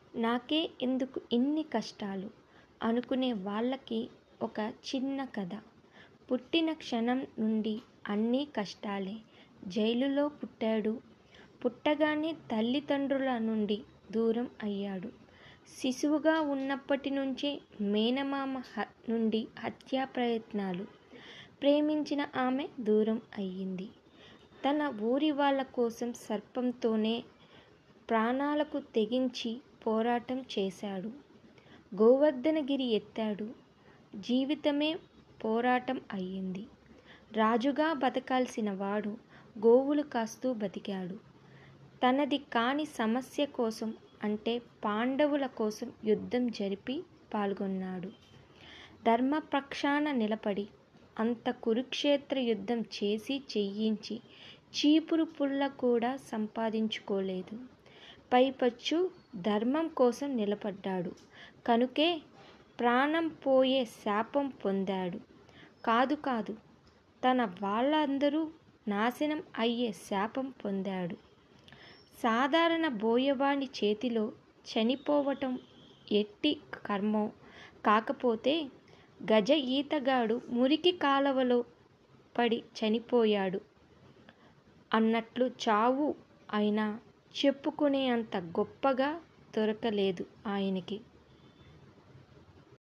నాకే ఎందుకు ఇన్ని కష్టాలు అనుకునే వాళ్ళకి ఒక చిన్న కథ. పుట్టిన క్షణం నుండి అన్నీ కష్టాలే. జైలులో పుట్టాడు. పుట్టగానే తల్లిదండ్రుల నుండి దూరం అయ్యాడు. శిశువుగా ఉన్నప్పటి నుంచే మేనమామ నుండి హత్యా ప్రయత్నాలు. ప్రేమించిన ఆమె దూరం అయ్యింది. తన ఊరి వాళ్ళ కోసం సర్పంతోనే ప్రాణాలకు తెగించి పోరాటం చేశాడు. గోవర్ధనగిరి ఎత్తాడు. జీవితమే పోరాటం అయ్యింది. రాజుగా బతకాల్సిన వాడు గోవులు కాస్తూ బతికాడు. తనది కాని సమస్య కోసం, అంటే పాండవుల కోసం యుద్ధం జరిపి పాల్గొన్నాడు. ధర్మపక్షాన నిలబడి అంత కురుక్షేత్ర యుద్ధం చేసి చెయ్యించి చీపురు పుల్ల కూడా సంపాదించుకోలేదు. పైపచ్చు ధర్మం కోసం నిలబడ్డాడు కనుకే ప్రాణం పోయే శాపం పొందాడు. కాదు, తన వాళ్ళందరూ నాశనం అయ్యే శాపం పొందాడు. సాధారణ బోయవాడి చేతిలో చనిపోవటం ఎట్టి కర్మో. కాకపోతే గజ ఈతగాడు మురికి కాలవలో పడి చనిపోయాడు అన్నట్లు చావు అయినా చెప్పుకునే అంత గొప్పగా దొరకలేదు ఆయనకి.